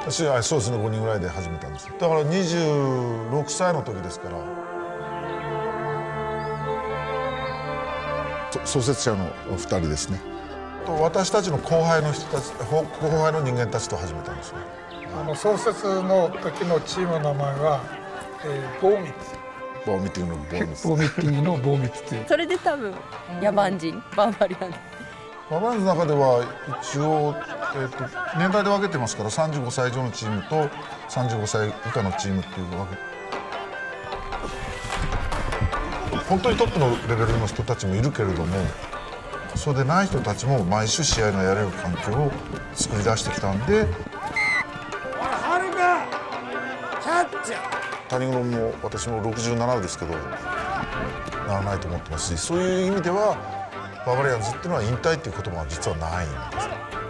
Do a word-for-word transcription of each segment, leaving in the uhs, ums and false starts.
私はそうですね、ごにんぐらいで始めたんです。だからにじゅうろくさいの時ですから。創設者のふたりですね。私たちの後輩の人たち、後輩の人間たちと始めたんですね。 あの創設の時のチームの名前は、えー、ボーミッツ。 ボーミッティングのボーミッツ。 ボーミッティングのボーミッツっていう。 それで多分野蛮人、バーバリアン。 バーバリアンズの中では一応、えー、と年代で分けてますから、さんじゅうごさい以上のチームとさんじゅうごさい以下のチームっていうわけ。本当にトップのレベルの人たちもいるけれども、そうでない人たちも毎週試合がやれる環境を作り出してきたんで。谷黒も私もろくじゅうななですけどならないと思ってますし、そういう意味ではバーバリアンズっていうのは引退っていう言葉は実はないんです。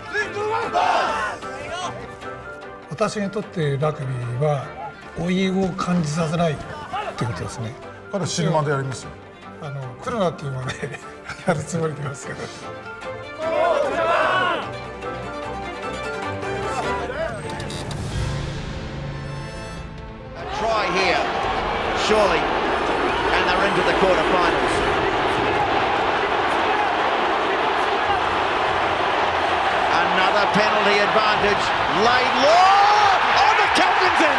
私にとってラグビーは老いを感じさせないっていうことですね。 彼死ぬまでやりますよ。 あの来るなっていうまでやるつもりでいますけど。 Try here, surely, and they're into the quarterfinals. Another penalty advantage. Laidlaw! Oh, the captain's in!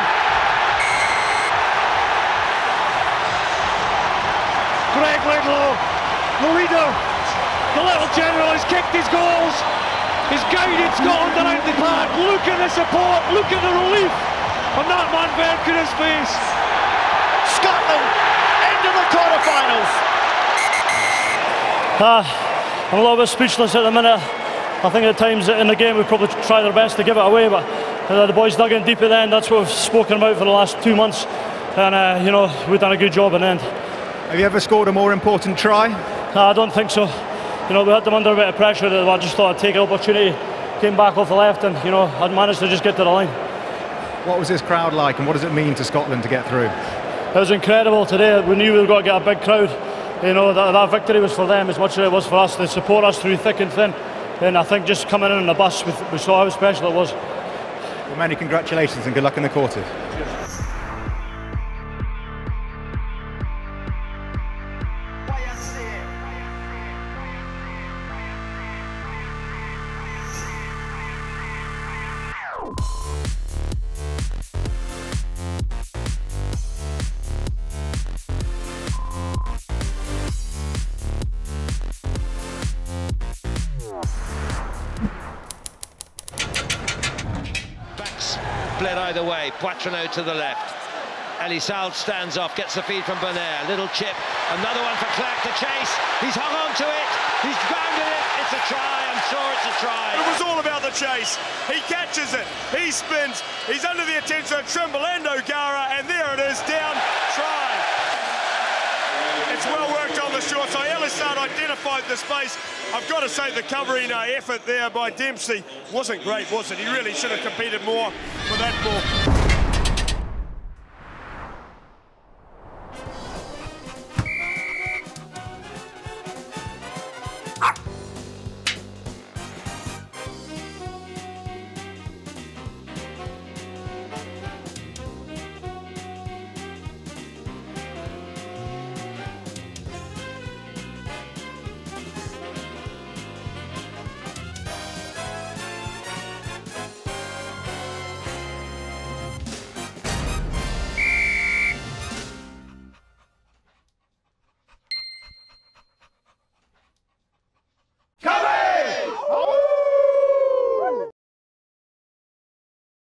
Greg Laidlaw, the leader, the little general has kicked his goals. He's guided Scotland around the park. Look at the support, look at the relief on that man Verker's face. Scotland into the quarterfinals. Ah, I'm a little bit speechless at the minute. I think at times in the game we probably tried our best to give it away, but uh, the boys dug in deep at the end. That's what we've spoken about for the last two months, and uh, you know, we've done a good job in the end. Have you ever scored a more important try? No, I don't think so. You know, we had them under a bit of pressure. I just thought I'd take an opportunity. Came back off the left, and you know, I'd managed to just get to the line. What was this crowd like, and what does it mean to Scotland to get through? It was incredible today. We knew we were going to get a big crowd. You know, that, that victory was for them as much as it was for us. They support us through thick and thin. And I think just coming in on the bus, we, we saw how special it was. Well, many congratulations and good luck in the quarters. Split either way. Poitrenaud to the left. Elissalde stands off, gets the feed from Bonaire. Little chip, another one for Clark to chase. He's hung on to it. He's bounded it. It's a try. I'm sure it's a try. It was all about the chase. He catches it. He spins. He's under the attention of Trimble and O'Gara, and there it is. Down. Try. It's well worked on the short side. Elissalde identified the space. I've got to say the covering uh, effort there by Dempsey wasn't great, was it? He really should have competed more for that ball.